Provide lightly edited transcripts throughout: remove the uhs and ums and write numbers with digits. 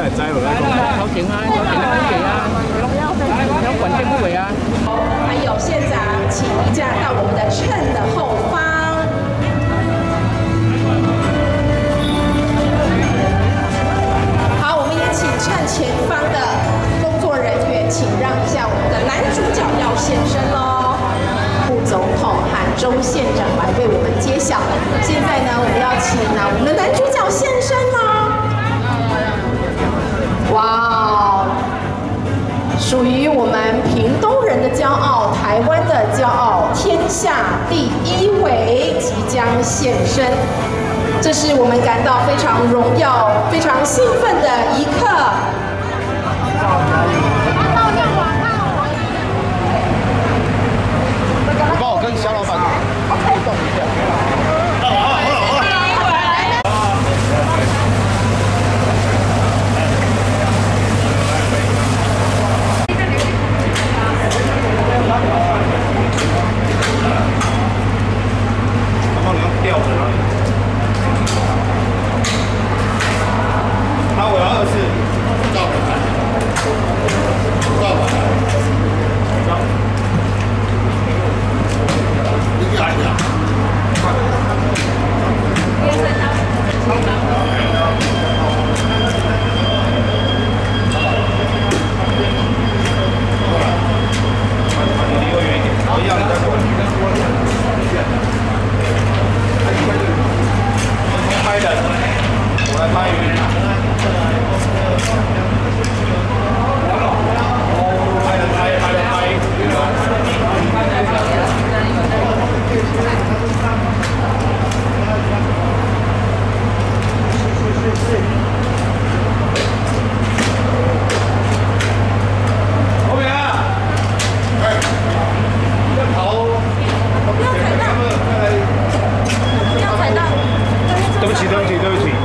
係仔嚟講。 頭前啊，頭前嘅期啊，有穩定不穩啊。 还有县长，请移驾到我们的秤的后方。好，我们也请秤前方的工作人员，请让一下我们的男主角要现身喽。副总统和周县长来为我们揭晓。现在呢，我们要请我们的男主角现身喽。哇哦！属于我们屏东人的骄傲，台湾的骄傲，天下第1位即将现身，这是我们感到非常荣耀、非常兴奋的一刻。 你帮我跟小老板互动一下。吊着啊！我要的是照本来，你来呀！离我远一点，我要你在这里。拍人，我来拍鱼。后面啊！哎，要跑！不要踩到！不要踩到！对不起，对不起，对不起。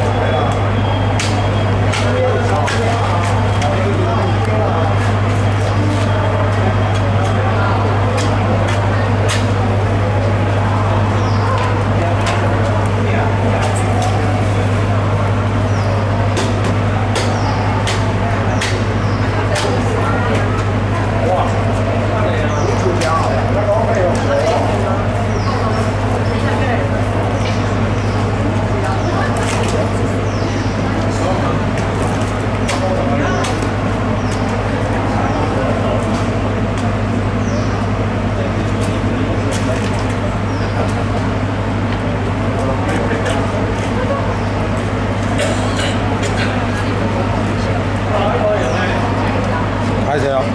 拍谁啊？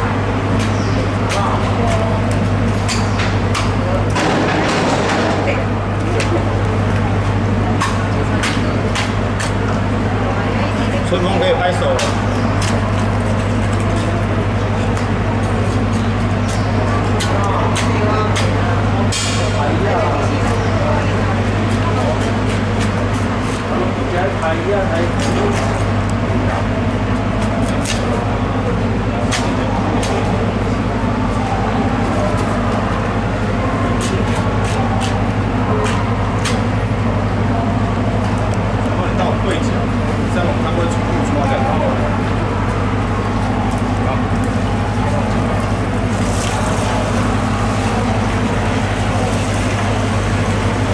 春风可以拍手了。对角，这样他会出抓的。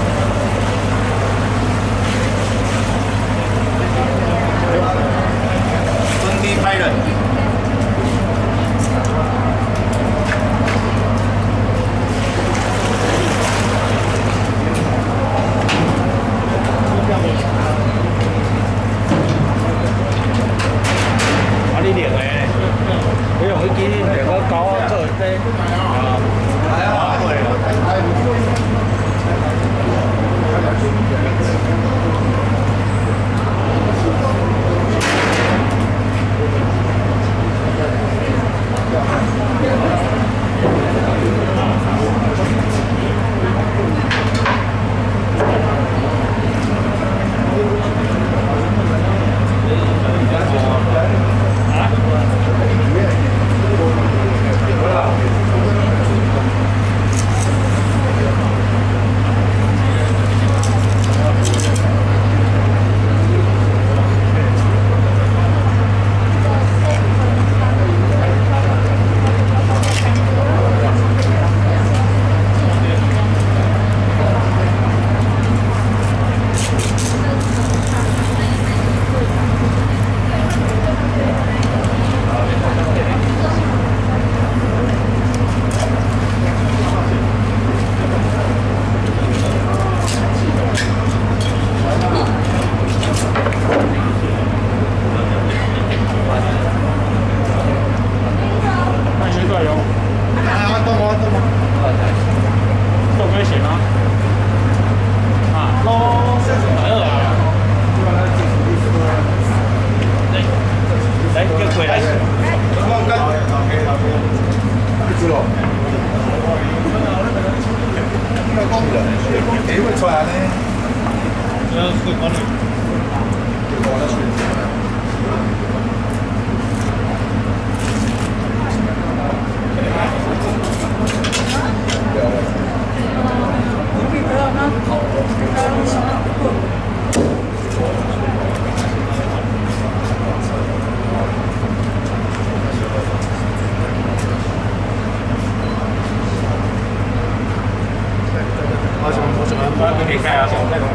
好。 可以开啊，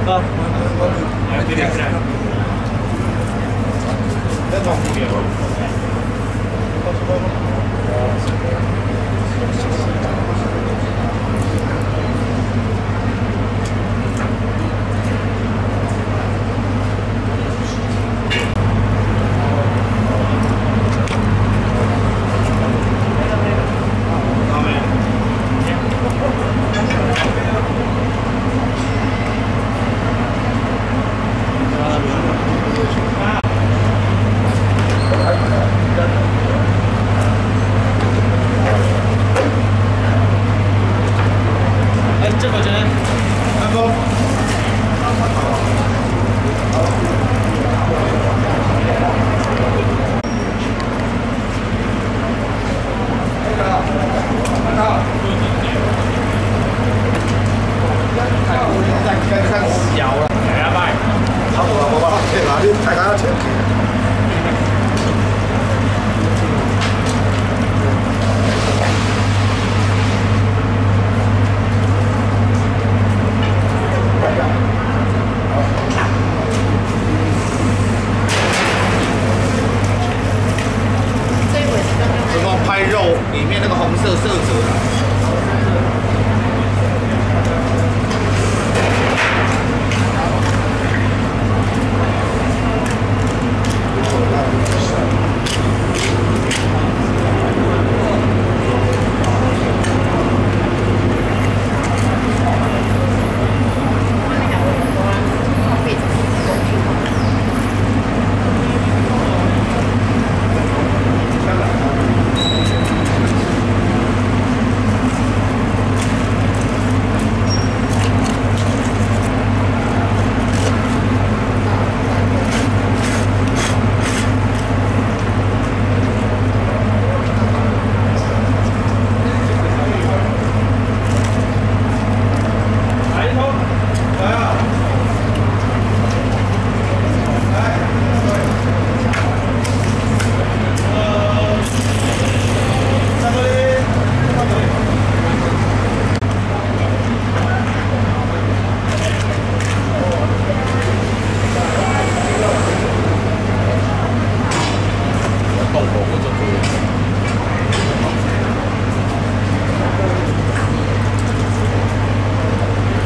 这个真，开工。小了，来啊拜，差不多，我把钱拿你大家钱。拍肉里面那个红色色泽啊。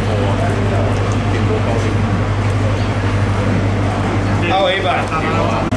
阿伟100。